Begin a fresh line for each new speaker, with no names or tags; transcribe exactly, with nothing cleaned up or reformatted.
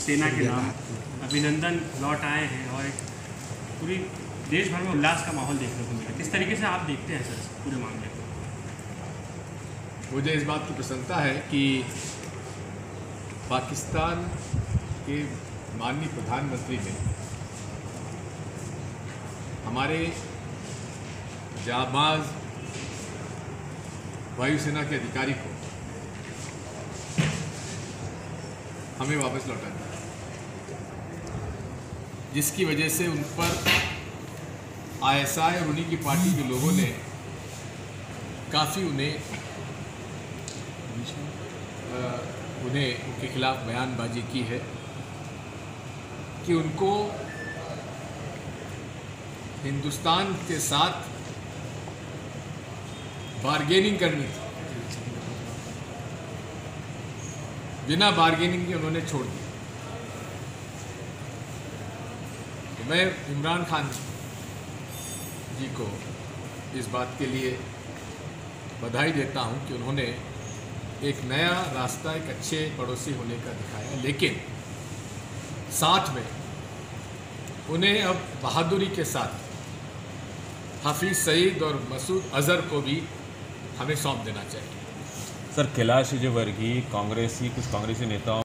सेना के नाम अभिनंदन लौट आए हैं और एक पूरी देश भर में उल्लास का माहौल देखने को मिला। किस तरीके से आप देखते हैं सर पूरे मामले को?
मुझे इस बात की प्रसन्नता है कि पाकिस्तान के माननीय प्रधानमंत्री ने हमारे जाबाज वायुसेना के अधिकारी को हमें वापस लौटा दिया, जिसकी वजह से उन पर आईएसआई और उन्हीं की पार्टी के लोगों ने काफ़ी उन्हें उन्हें उनके खिलाफ बयानबाजी की है कि उनको हिंदुस्तान के साथ बार्गेनिंग करनी थी, बिना बार्गेनिंग के उन्होंने छोड़ दिया। तो मैं इमरान खान जी को इस बात के लिए बधाई देता हूं कि उन्होंने एक नया रास्ता एक अच्छे पड़ोसी होने का दिखाया, लेकिन साथ में उन्हें अब बहादुरी के साथ हाफिज़ सईद और मसूद अज़हर को भी हमें सौंप देना चाहिए।
सर, कैलाश विजयवर्गीय कांग्रेसी कुछ कांग्रेसी नेताओं